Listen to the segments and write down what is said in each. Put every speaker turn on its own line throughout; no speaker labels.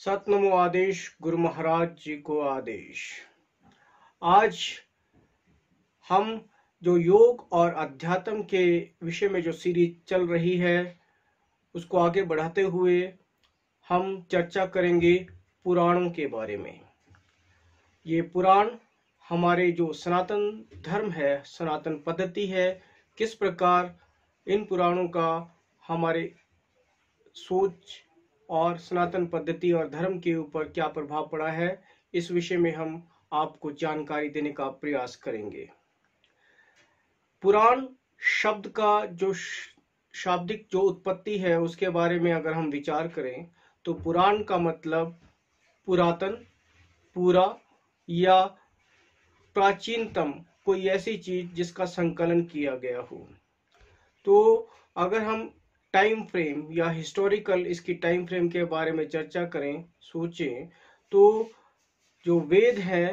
सत नमो आदेश, गुरु महाराज जी को आदेश। आज हम जो योग और अध्यात्म के विषय में जो सीरीज चल रही है उसको आगे बढ़ाते हुए हम चर्चा करेंगे पुराणों के बारे में। ये पुराण हमारे जो सनातन धर्म है, सनातन पद्धति है, किस प्रकार इन पुराणों का हमारे सोच और सनातन पद्धति और धर्म के ऊपर क्या प्रभाव पड़ा है, इस विषय में हम आपको जानकारी देने का प्रयास करेंगे। पुराण शब्द का जो शाब्दिक जो उत्पत्ति है उसके बारे में अगर हम विचार करें तो पुराण का मतलब पुरातन, पूरा या प्राचीनतम कोई ऐसी चीज जिसका संकलन किया गया हो। तो अगर हम टाइम फ्रेम या हिस्टोरिकल इसकी टाइम फ्रेम के बारे में चर्चा करें, सोचें, तो जो वेद है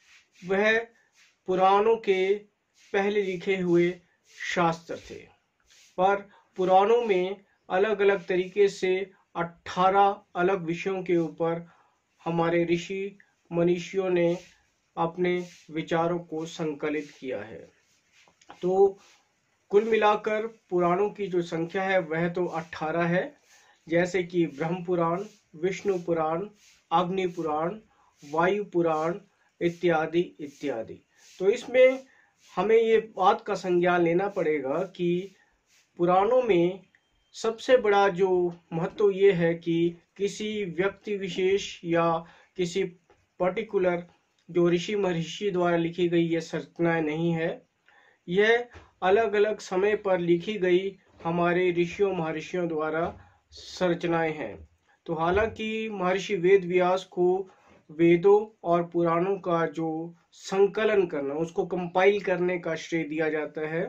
वह पुराणों के पहले लिखे हुए शास्त्र थे, पर पुराणों में अलग अलग तरीके से 18 अलग विषयों के ऊपर हमारे ऋषि मनीषियों ने अपने विचारों को संकलित किया है। तो कुल मिलाकर पुराणों की जो संख्या है वह तो 18 है, जैसे कि ब्रह्म पुराण, विष्णु पुराण, अग्नि पुराण, वायु पुराण इत्यादि इत्यादि। तो इसमें हमें ये बात का संज्ञान लेना पड़ेगा कि पुराणों में सबसे बड़ा जो महत्व ये है कि किसी व्यक्ति विशेष या किसी पर्टिकुलर जो ऋषि महर्षि द्वारा लिखी गई ये संरचनाएं नहीं है, यह अलग अलग समय पर लिखी गई हमारे ऋषियों महर्षियों द्वारा संरचनाएं हैं। तो हालांकि महर्षि वेद व्यास को वेदों और पुराणों का जो संकलन करना, उसको कंपाइल करने का श्रेय दिया जाता है,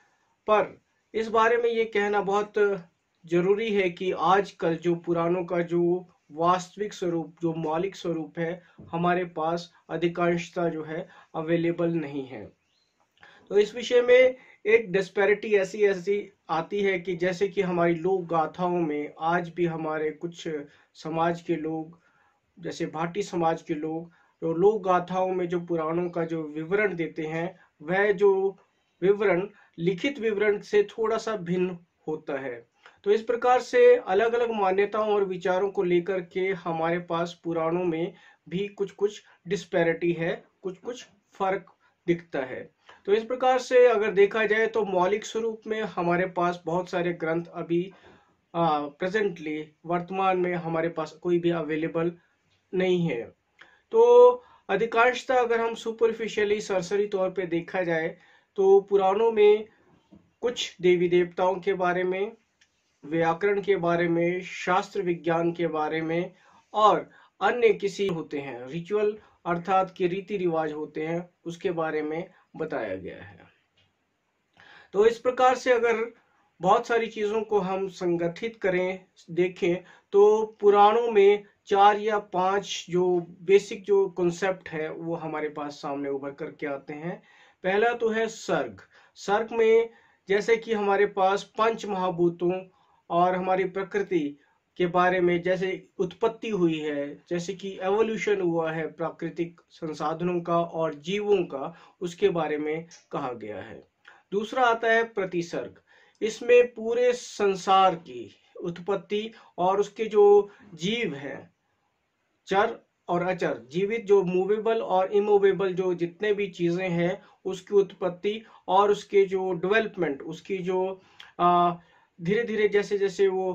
पर इस बारे में ये कहना बहुत जरूरी है कि आजकल जो पुराणों का जो वास्तविक स्वरूप, जो मौलिक स्वरूप है, हमारे पास अधिकांशता जो है अवेलेबल नहीं है। तो इस विषय में एक डिस्पैरिटी ऐसी आती है कि जैसे कि हमारी लोक गाथाओं में आज भी हमारे कुछ समाज के लोग, जैसे भाटी समाज के लोग, जो लोक गाथाओं में जो पुराणों का जो विवरण देते हैं वह जो विवरण लिखित विवरण से थोड़ा सा भिन्न होता है। तो इस प्रकार से अलग अलग मान्यताओं और विचारों को लेकर के हमारे पास पुराणों में भी कुछ कुछ डिस्पैरिटी है, कुछ कुछ फर्क दिखता है। तो इस प्रकार से अगर देखा जाए तो मौलिक स्वरूप में हमारे पास बहुत सारे ग्रंथ अभी प्रेजेंटली वर्तमान में हमारे पास कोई भी अवेलेबल नहीं है। तो अधिकांशतः अगर हम सुपरफिशियली सरसरी तौर पे देखा जाए तो पुराणों में कुछ देवी देवताओं के बारे में, व्याकरण के बारे में, शास्त्र विज्ञान के बारे में और अन्य किसी होते हैं रिचुअल अर्थात के रीति रिवाज होते हैं, उसके बारे में बताया गया है। तो इस प्रकार से अगर बहुत सारी चीजों को हम संगठित करें, देखें, तो पुराणों में 4 या 5 जो बेसिक जो कॉन्सेप्ट है वो हमारे पास सामने उभर करके आते हैं। पहला तो है सर्ग। सर्ग में जैसे कि हमारे पास पंच महाभूतों और हमारी प्रकृति के बारे में जैसे उत्पत्ति हुई है, जैसे कि एवोल्यूशन हुआ है प्राकृतिक संसाधनों का और जीवों का, उसके बारे में कहा गया है। दूसरा आता है प्रतिसर्ग। इसमें पूरे संसार की उत्पत्ति और उसके जो जीव हैं, चर और अचर, जीवित जो मूवेबल और इमूवेबल जो जितने भी चीजें हैं, उसकी उत्पत्ति और उसके जो डेवलपमेंट, उसकी जो धीरे धीरे जैसे जैसे वो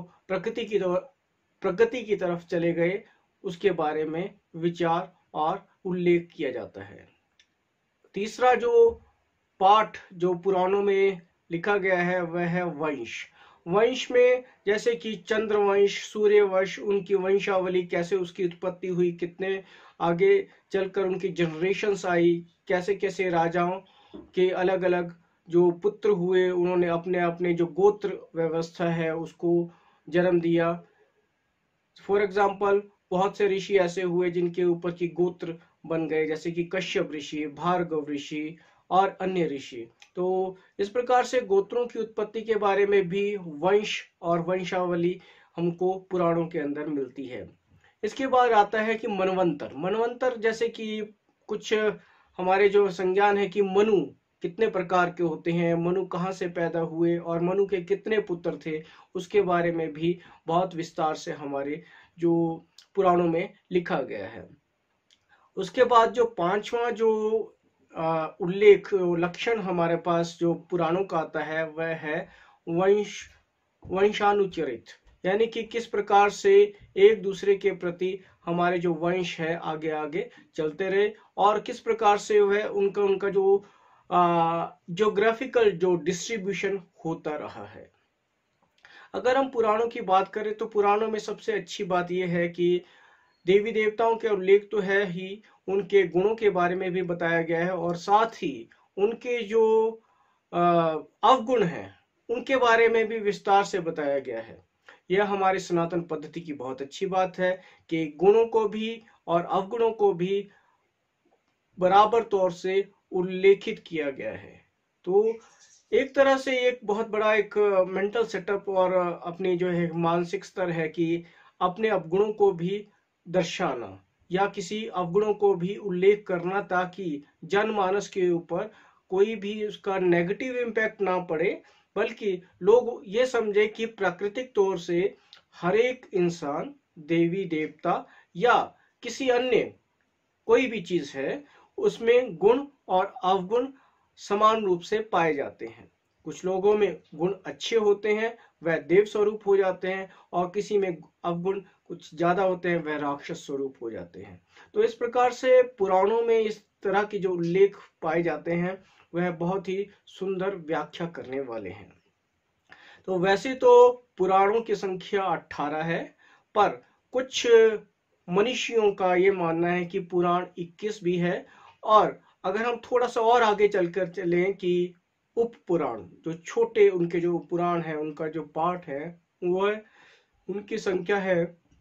प्रगति की तरफ चले गए, उसके बारे में विचार और उल्लेख किया जाता है। तीसरा जो पाठ जो पुराणों में लिखा गया है वह है वंश। वंश में जैसे कि चंद्रवंश, सूर्यवंश, उनकी वंशावली, कैसे उसकी उत्पत्ति हुई, कितने आगे चलकर उनकी जनरेशंस आई, कैसे कैसे राजाओं के अलग अलग जो पुत्र हुए, उन्होंने अपने अपने जो गोत्र व्यवस्था है उसको जन्म दिया। फॉर एग्जाम्पल बहुत से ऋषि ऐसे हुए जिनके ऊपर की गोत्र बन गए, जैसे कि कश्यप ऋषि, भार्गव ऋषि और अन्य ऋषि। तो इस प्रकार से गोत्रों की उत्पत्ति के बारे में भी वंश और वंशावली हमको पुराणों के अंदर मिलती है। इसके बाद आता है कि मनवंतर। मनवंतर जैसे कि कुछ हमारे जो संज्ञान है कि मनु कितने प्रकार के होते हैं, मनु कहाँ से पैदा हुए और मनु के कितने पुत्र थे, उसके बारे में भी बहुत विस्तार से हमारे जो पुराणों में लिखा गया है। उसके बाद जो पांचवा जो उल्लेख लक्षण हमारे पास जो पुराणों का आता है वह है वंशानुचरित, यानी कि किस प्रकार से एक दूसरे के प्रति हमारे जो वंश है आगे आगे चलते रहे और किस प्रकार से वह उनका उनका जो ज्योग्राफिकल जो डिस्ट्रीब्यूशन होता रहा है। अगर हम पुराणों की बात करें तो पुराणों में सबसे अच्छी बात यह है कि देवी देवताओं के उल्लेख तो है ही, उनके गुणों के बारे में भी बताया गया है और साथ ही उनके जो अवगुण हैं उनके बारे में भी विस्तार से बताया गया है। यह हमारे सनातन पद्धति की बहुत अच्छी बात है कि गुणों को भी और अवगुणों को भी बराबर तौर से उल्लेखित किया गया है। तो एक तरह से एक बहुत बड़ा एक मेंटल सेटअप और अपनी जो है मानसिक स्तर है कि अपने अवगुणों को भी दर्शाना या किसी अवगुणों को भी उल्लेख करना ताकि जनमानस के ऊपर कोई भी उसका नेगेटिव इम्पैक्ट ना पड़े, बल्कि लोग ये समझे कि प्राकृतिक तौर से हर एक इंसान, देवी देवता या किसी अन्य कोई भी चीज है उसमें गुण और अवगुण समान रूप से पाए जाते हैं। कुछ लोगों में गुण अच्छे होते हैं वह देव स्वरूप हो जाते हैं और किसी में अवगुण कुछ ज्यादा होते हैं वह राक्षस स्वरूप हो जाते हैं। तो इस प्रकार से पुराणों में इस तरह के जो उल्लेख पाए जाते हैं वह बहुत ही सुंदर व्याख्या करने वाले हैं। तो वैसे तो पुराणों की संख्या 18 है, पर कुछ मनीषियों का ये मानना है कि पुराण 21 भी है। और अगर हम थोड़ा सा और आगे चलकर चलें कि उप पुराण, जो छोटे उनके जो पुराण है उनका जो पार्ट है वह उनकी संख्या है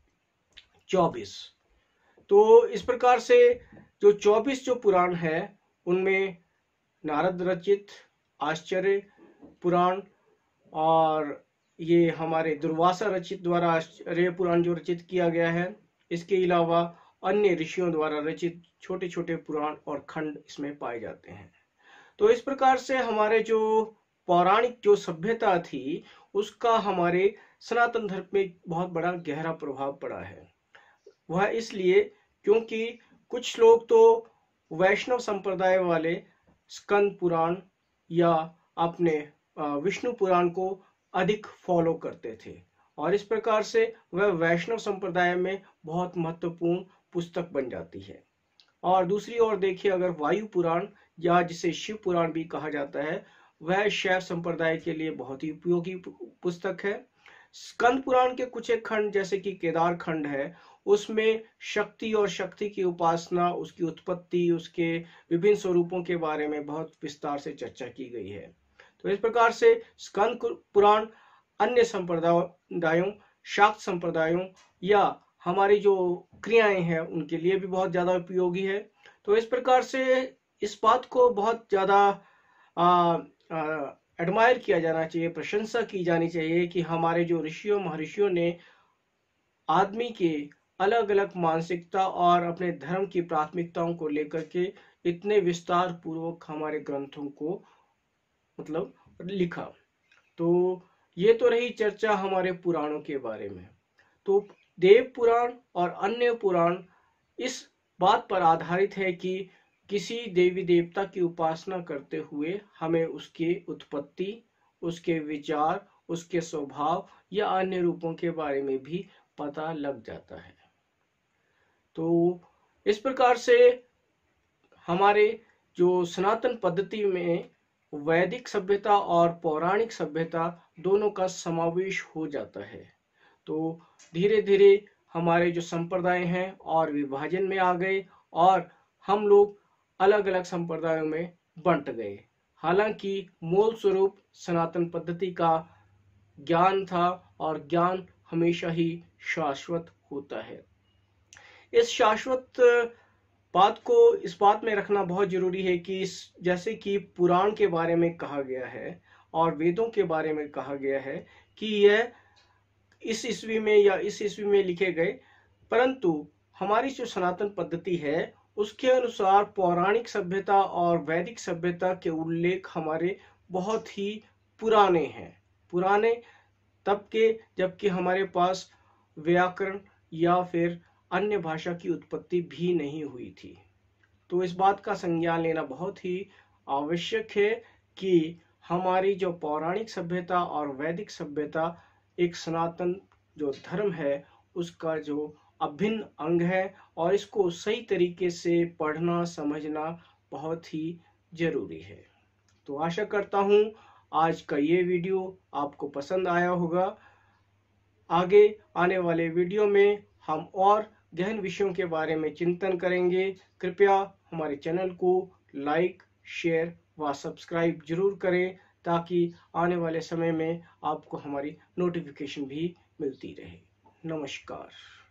24। तो इस प्रकार से जो 24 जो पुराण है उनमें नारद रचित आश्चर्य पुराण और ये हमारे दुर्वासा रचित द्वारा आश्चर्य पुराण जो रचित किया गया है, इसके अलावा अन्य ऋषियों द्वारा रचित छोटे छोटे पुराण और खंड इसमें पाए जाते हैं। तो इस प्रकार से हमारे जो पौराणिक जो सभ्यता थी उसका हमारे सनातन धर्म में बहुत बड़ा गहरा प्रभाव पड़ा है। वह इसलिए क्योंकि कुछ लोग तो वैष्णव संप्रदाय वाले स्कंद पुराण या अपने विष्णु पुराण को अधिक फॉलो करते थे और इस प्रकार से वह वैष्णव संप्रदाय में बहुत महत्वपूर्ण पुस्तक बन जाती है। और दूसरी ओर देखिए अगर वायु पुराण या जिसे शिव पुराण भी कहा जाता है वह शैव संप्रदाय के लिए बहुत ही उपयोगी पुस्तक है। स्कंद पुराण के कुछ एक खंड जैसे कि केदार खंड है उसमें शक्ति और शक्ति की उपासना, उसकी उत्पत्ति, उसके विभिन्न स्वरूपों के बारे में बहुत विस्तार से चर्चा की गई है। तो इस प्रकार से स्कंद पुराण अन्य संप्रदायों, शाक्त संप्रदायों या हमारी जो क्रियाएं हैं उनके लिए भी बहुत ज्यादा उपयोगी है। तो इस प्रकार से इस बात को बहुत ज्यादा एडमायर किया जाना चाहिए, प्रशंसा की जानी चाहिए कि हमारे जो ऋषियों महर्षियों ने आदमी के अलग अलग मानसिकता और अपने धर्म की प्राथमिकताओं को लेकर के इतने विस्तार पूर्वक हमारे ग्रंथों को मतलब लिखा। तो ये तो रही चर्चा हमारे पुराणों के बारे में। तो देव पुराण और अन्य पुराण इस बात पर आधारित है कि किसी देवी देवता की उपासना करते हुए हमें उसकी उत्पत्ति, उसके विचार, उसके स्वभाव या अन्य रूपों के बारे में भी पता लग जाता है। तो इस प्रकार से हमारे जो सनातन पद्धति में वैदिक सभ्यता और पौराणिक सभ्यता दोनों का समावेश हो जाता है। तो धीरे धीरे हमारे जो संप्रदाय हैं और विभाजन में आ गए और हम लोग अलग अलग संप्रदायों में बंट गए। हालांकि मूल स्वरूप सनातन पद्धति का ज्ञान था और ज्ञान हमेशा ही शाश्वत होता है। इस शाश्वत बात को इस बात में रखना बहुत जरूरी है कि जैसे कि पुराण के बारे में कहा गया है और वेदों के बारे में कहा गया है कि यह इस ईस्वी में या इस ईस्वी में लिखे गए, परंतु हमारी जो सनातन पद्धति है उसके अनुसार पौराणिक सभ्यता और वैदिक सभ्यता के उल्लेख हमारे बहुत ही पुराने हैं। पुराने तब के जबकि हमारे पास व्याकरण या फिर अन्य भाषा की उत्पत्ति भी नहीं हुई थी। तो इस बात का संज्ञान लेना बहुत ही आवश्यक है कि हमारी जो पौराणिक सभ्यता और वैदिक सभ्यता एक सनातन जो धर्म है उसका जो अभिन्न अंग है और इसको सही तरीके से पढ़ना समझना बहुत ही जरूरी है। तो आशा करता हूँ आज का ये वीडियो आपको पसंद आया होगा। आगे आने वाले वीडियो में हम और गहन विषयों के बारे में चिंतन करेंगे। कृपया हमारे चैनल को लाइक, शेयर व सब्सक्राइब जरूर करें ताकि आने वाले समय में आपको हमारी नोटिफिकेशन भी मिलती रहे। नमस्कार।